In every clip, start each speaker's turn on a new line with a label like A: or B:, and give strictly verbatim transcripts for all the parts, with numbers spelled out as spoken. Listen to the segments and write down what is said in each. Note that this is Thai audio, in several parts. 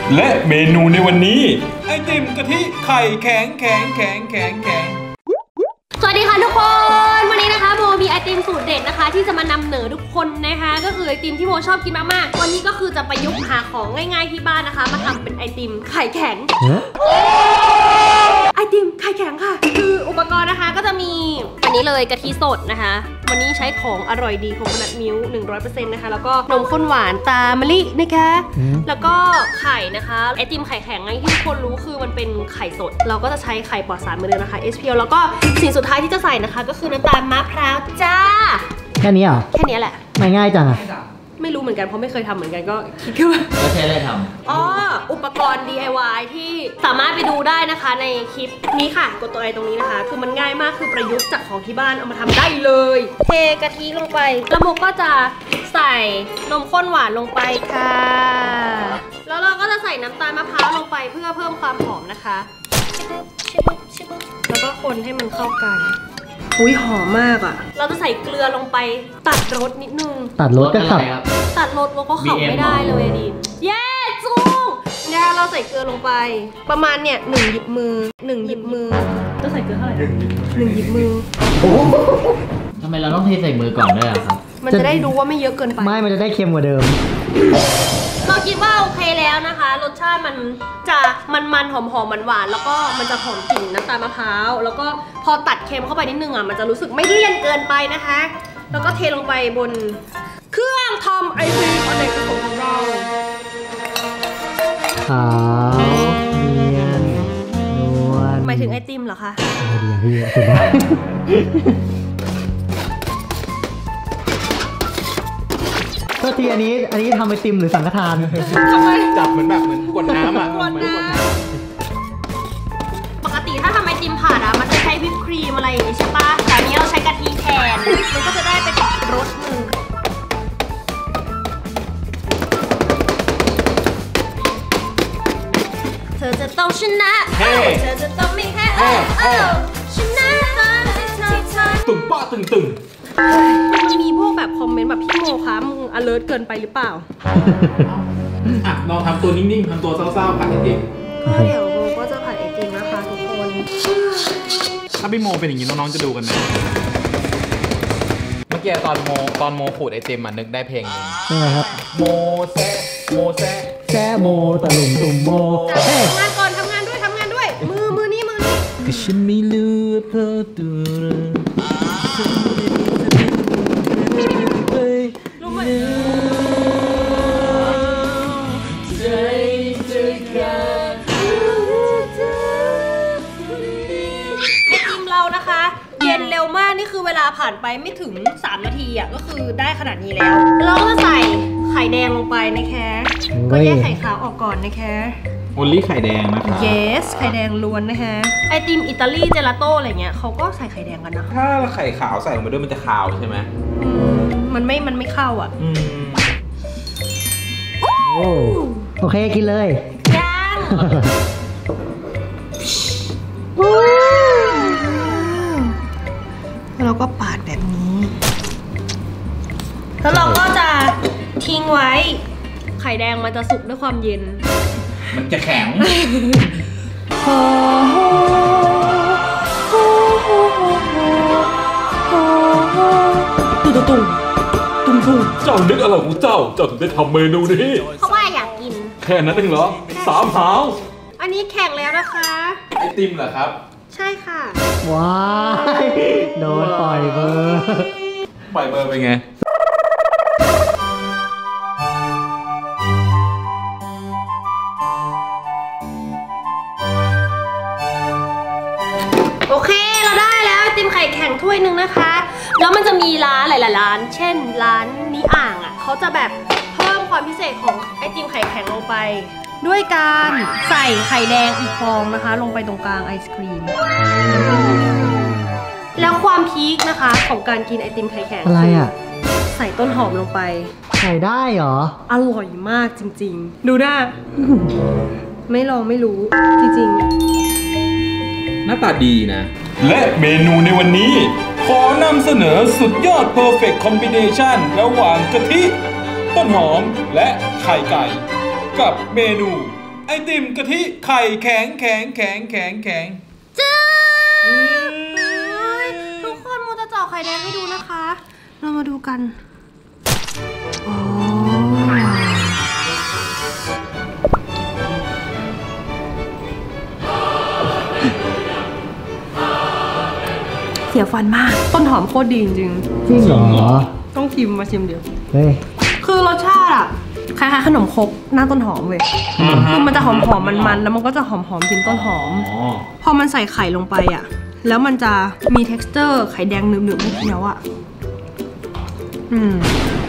A: และเมนูในวันนี้ไอติมกะทิไข่แข็งแข็งแข็งแข็งแข็ง
B: สวัสดีค่ะทุกคนวันนี้นะคะโมมีไอติมสูตรเด็ดนะคะที่จะมานำเหนอทุกคนนะคะก็คือไอติมที่โมชอบกินมากๆวันนี้ก็คือจะประยุกต์หาของง่ายๆที่บ้านนะคะมาทำเป็นไอติมไข่แข็งไอติมไข่แข็งค่ะคืออุปกรณ์นะคะก็จะมีอันนี้เลยกะทิสดนะคะวันนี้ใช้ของอร่อยดีของขนาดมิลค์ หนึ่งร้อยเปอร์เซ็นต์ นะคะแล้วก็นมข้นหวานตามะลินะคะแล้วก็ไข่นะคะไอติมไข่แข็งไงที่ทุกคนรู้คือมันเป็นไข่สดเราก็จะใช้ไข่ปลอดสารเหมือนเดิมนะคะ เอส พี แอล แล้วก็สิ่งสุดท้ายที่จะใส่นะคะก็คือน้ำตาลมะพร้าวจ้า
C: แค่นี้เหรอ
B: แค่นี้แหละ
C: ไม่ง่ายจังอะ
B: ไม่รู้เหมือนกันเพราะไม่เคยทำเหมือนกันก็คิดขึ้นมา
D: แล้วใช้อะไรทำ
B: อ๋ออุปกรณ์ ดี ไอ วาย ที่สามารถไปดูได้นะคะในคลิปนี้ค่ะกดตัวไอตรงนี้นะคะคือมันง่ายมากคือประยุกต์จากของที่บ้านเอามาทำได้เลยเทกะทิลงไปแล้วโมก็จะใส่นมข้นหวานลงไปค่ะแล้วเราก็จะใส่น้ำตาลมะพร้าวลงไปเพื่อเพิ่มความหอมนะคะแล้วก็คนให้มันเข้ากันอุ้ยหอมมากอ่ะเราจะใส่เกลือลงไปตัดรสนิดนึง
C: ตัดรสก็ขับ
B: ตัดรสก็ขับไม่ได้เลยดิเย้จุ้งเนี่ยเราใส่เกลือลงไปประมาณเนี่ยหนึ่งหยิบมือหนึ่งหยิบมือต้องใส่เกลือเท่าไหร่หนึ่งหยิบมือ
D: ทำไมเราต้องเทใส่มือก่อนด้วยครับ
B: มันจะได้รู้ว่าไม่เยอะเกินไป
C: ไม่มันจะได้เค็มกว่าเดิม
B: เราคิดว่าโอเคแล้วนะคะรสชาติมันจะมันๆหอมๆหวานๆแล้วก็มันจะหอมกลิ่นน้ำตาลมะพร้าวแล้วก็พอตัดเค็มเข้าไปนิดนึงอ่ะมันจะรู้สึกไม่เลี่ยนเกินไปนะคะแล้วก็เทลงไปบนเครื่องทำไอติมอเนกประสงค์ของเรา
C: ขาวเนียนนวล
B: หมายถึงไอติมเหรอคะ
C: เดี๋ยวพี่สุดยอดก็ทีอันนี้อันนี้ทำไอติมหรือสังฆทาน
B: ทำไม
A: จับเหมือนแบบเหมือนกดน้ำอ่ะ
B: กดน้ำปกติถ้าทำไอติมผ่านอ่ะมันจะใช้วิปครีมอะไรอย่างนี้ใช่ปะแต่อันนี้เราใช้กะทิแทนมันก็จะได้เป็นรสหนึ่งเธอจะต้องชนะเธอจะต้องไม่แพ้ชนะตอนที่เธอทำ
A: ตึงป้าตึงตึง
B: มันมีพวกแบบคอมเมนต์แบบพี่โมคะมึง alert เกินไปหรือเปล่า
A: อ่ะลองทำตัวนิ่งๆทำตัวเศร้าๆผัดไอติม
B: ก็เดี๋ยวโมก็จะผัดไอติมนะคะทุกคน
A: ถ้าพี่โมเป็นอย่างนี้น้องๆจะดูกันไหมเมื่อกี้ตอนโมตอนโมขูดไอติมอ่ะนึกได้เพลงนึง
C: ยังไงครับ
A: โมแซโมแซ
C: แซโมตะลุมตุ่มโม
B: ทำงานก่อนทำงานด้วยทำงานด้วยมือมือนี่มือนี่
A: ก็ฉันไม่รู้เพราะตัว
B: รู้ไหมไอติมเรานะคะเย็นเร็วมากนี่คือเวลาผ่านไปไม่ถึงสามนาทีอ่ะก็คือได้ขนาดนี้แล้วเราก็ใส่ไข่แดงลงไปนะคะก็แยกไข่ขาวออกก่อนนะคะ
A: โอลี่ไข่แดงนะคะ
B: yes ไข่แดงล้วนนะคะไอติมอิตาลีเจลาโต้อะไรเงี้ยเขาก็ใส่ไข่แดงกันนะ
A: ถ้าไข่ขาวใส่ลงไปด้วยมันจะขาวใช่ไหม
B: มันไม่มันไม่เข้าอ่ะ
C: โอเคกินเลย
B: ยังเราก็ปาดแบบนี้แล้วเราก็จะทิ้งไว้ไข่แดงมันจะสุกด้วยความเย็น
A: มันจะแข็งตุ้มตุ้มตุ้มตุ้มตุ้มเจ้านึกอะไรของเจ้าเจ้าถึงได้ทำเมนูนี้
B: เพราะว่าอยากกิน
A: แค่นั้นเองเหรอสามหาว
B: อันนี้แข็งแล้วนะคะ
A: ไอติมเหรอครับ
B: ใช่ค่ะ
C: ว้ายโดนปล่อยเบอร์
A: ปล่อยเบอร์ไปไง
B: โอเคเราได้แล้วไอติมไข่แข็งถ้วยหนึ่งนะคะแล้วมันจะมีร้านหลายๆร้านเช่นร้านนี้อ่างอ่ะเขาจะแบบเพิ่มความพิเศษของไอติมไข่แข็งลงไปด้วยการใส่ไข่แดงอีกฟองนะคะลงไปตรงกลางไอศครีมแล้วความพีคนะคะของการกินไอติมไข่แข็ง
C: อะไรอ่ะ
B: ใส่ต้นหอมลงไป
C: ใส่ได้เหรอ
B: อร่อยมากจริงๆดูหน้าไม่ลองไม่รู้จริง
A: ๆหน้าตาดีนะและเมนูในวันนี้ขอนำเสนอสุดยอด perfect combination ระหว่างกะทิต้นหอมและไข่ไก่กับเมนูไอติมกะทิไข่แข็งแข็งแข็งแข็งแข็ง
B: จ้าทุกคนมูจะเจาะไข่แดงให้ดูนะคะ เรามาดูกันอ๋อเสียฟันมากต้นหอมโคตรดีจริง
C: จริงเหรอ
B: ๆต้องชิมมาชิมเดี๋ยว
C: เฮ้ย
B: คือรสชาติอะคล้ายๆขนมครกหน้าต้นหอมเลยคือมันจะหอมๆมันๆแล้วมันก็จะหอมๆกลิ่นต้นหอม
A: อ๋อ
B: พอมันใส่ไข่ลงไปอะแล้วมันจะมี texture ไข่แดงหนึบๆให้เคี้ยวอะอืม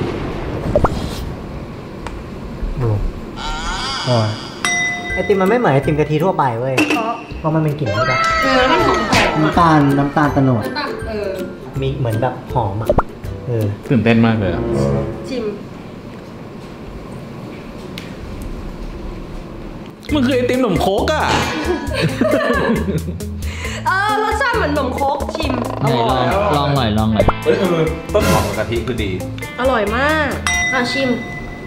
C: โอ้โอ้ยไอติมมันไม่เหมือนไอติมกะทิทั่วไปเว้ย
B: เพราะ
C: เพราะมันเป็นกลิ่นที่แบบ
B: เออแล้วมันหอมๆ
C: น้ำตาลน้ำตาลตะโนด
B: น้ำตาลเออ
C: มีเหมือนแบบหอมอ่ะ เออ
A: ตื่นเต้นมากเลยอะ
B: ชิม
A: มันคือไอติมขนมโคกอะ
B: เออรสชาติเหมือนขนมครกชิม
D: ไหนลองลองหน่อยลองหน่อย
A: เฮ้ยเออต้นหอมกับกะทิคือดี
B: อร่อยมากอ่ะชิม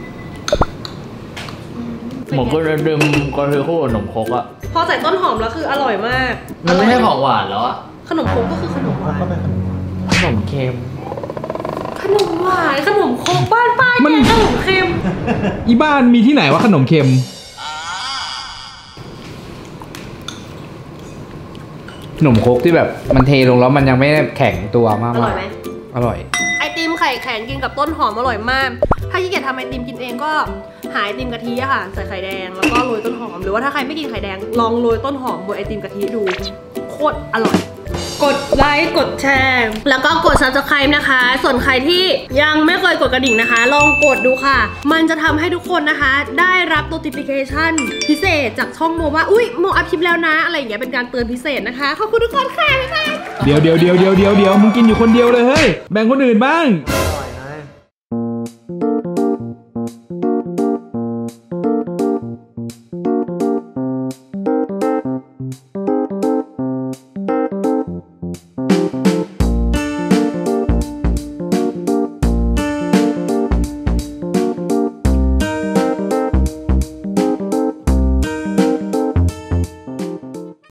D: หมกก็จะดื่มก็คือคู่กับขนมครกอะ
B: พอใส่ต้นหอมแล้วคืออร่อยมาก
D: มันไม่ใช่ของหวานแล้วอะ
B: ขนมครกก็คือขนมหวาน
D: ขนมเค็ม
B: ขนมหวานขนมครกบ้านป้าแกขนมเค็ม
A: อีบ้านมีที่ไหนว่าขนมเค็มขนมโคกที่แบบมันเทลงแล้วมันยังไม่แข็งตัวมาก
B: อร่อยไหม
A: อร่อย
B: ไอติมไข่แข็งกินกับต้นหอมอร่อยมาก ถ้าขี้เกียจทำไอติมกินเองก็หาไอติมกะทิอะค่ะใส่ไข่แดงแล้วก็โรยต้นหอมหรือว่าถ้าใครไม่กินไข่แดงลองโรยต้นหอมบนไอติมกะทิดูโคตรอร่อย กดไลค์กดแชร์แล้วก็กด ซับสไครบ์ นะคะส่วนใครที่ยังไม่เคยกดกระดิ่งนะคะ ลองกดดูค่ะมันจะทำให้ทุกคนนะคะได้รับ notification พิเศษจากช่องโมว่าอุ้ยโมอัพคลิปแล้วนะอะไรอย่างเงี้ยเป็นการเตือนพิเศษนะคะขอบคุณทุกคนค่ะบ๊ายบาย
A: เดี๋ยวเดี๋ยวเดี๋ยวเดี๋ยวเดี๋ยวเดี๋ยวมึงกินอยู่คนเดียวเลยเฮ้ยแบ่งคนอื่นบ้าง
B: เ